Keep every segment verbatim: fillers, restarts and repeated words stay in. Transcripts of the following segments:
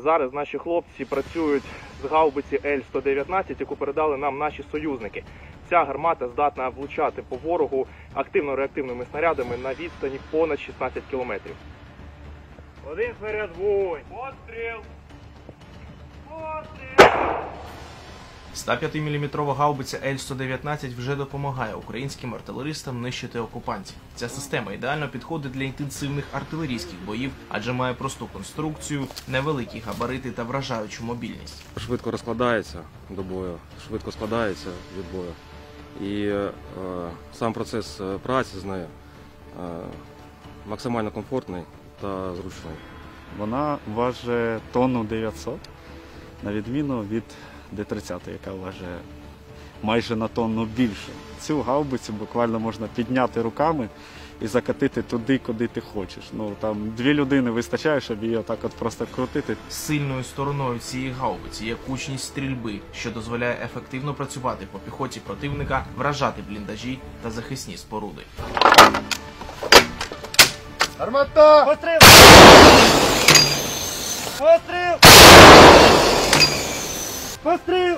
Зараз наші хлопці працюють з гаубиці Ель сто дев'ятнадцять, яку передали нам наші союзники. Ця гармата здатна влучати по ворогу активно-реактивними снарядами на відстані понад шістнадцять кілометрів. Один снаряд – вогонь. Постріл! Постріл! сто п'ятиміліметрова гаубиця Ель сто дев'ятнадцять вже допомагає українським артилеристам нищити окупантів. Ця система ідеально підходить для інтенсивних артилерійських боїв, адже має просту конструкцію, невеликі габарити та вражаючу мобільність. Швидко розкладається до бою, швидко складається від бою. І е, сам процес праці з нею е, максимально комфортний та зручний. Вона важить тонну дев'ятсот, на відміну від Д тридцять, яка важить майже на тонну більше. Цю гаубицю буквально можна підняти руками і закатити туди, куди ти хочеш. Ну, там дві людини вистачає, щоб її отак от просто крутити. Сильною стороною цієї гаубиці є кучність стрільби, що дозволяє ефективно працювати по піхоті противника, вражати бліндажі та захисні споруди. Гармата! Постріл! Постріл! Постріл!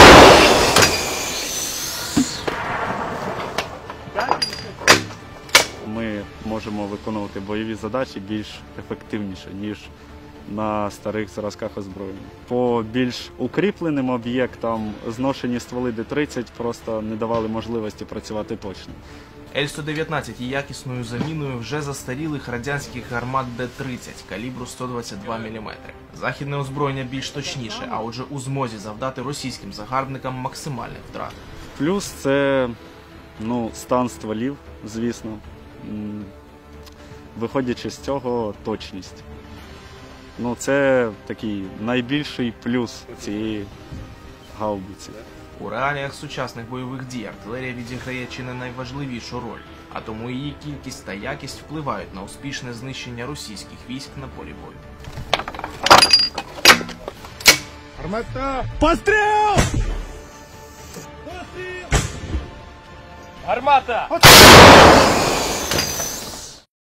Ми можемо виконувати бойові задачі більш ефективніше, ніж на старих зразках озброєння. По більш укріпленим об'єктам зношені стволи Д тридцять просто не давали можливості працювати точно. Ель сто дев'ятнадцять є якісною заміною вже застарілих радянських гармат Д тридцять калібру сто двадцять два міліметри. Західне озброєння більш точніше, а отже у змозі завдати російським загарбникам максимальних втрат. Плюс це ну, стан стволів, звісно. Виходячи з цього, точність. Ну, це такий найбільший плюс цієї гаубиці. У реаліях сучасних бойових дій артилерія відіграє чи не найважливішу роль, а тому її кількість та якість впливають на успішне знищення російських військ на полі бою. Гармата! Постріл! Постріл! Гармата! Постріл!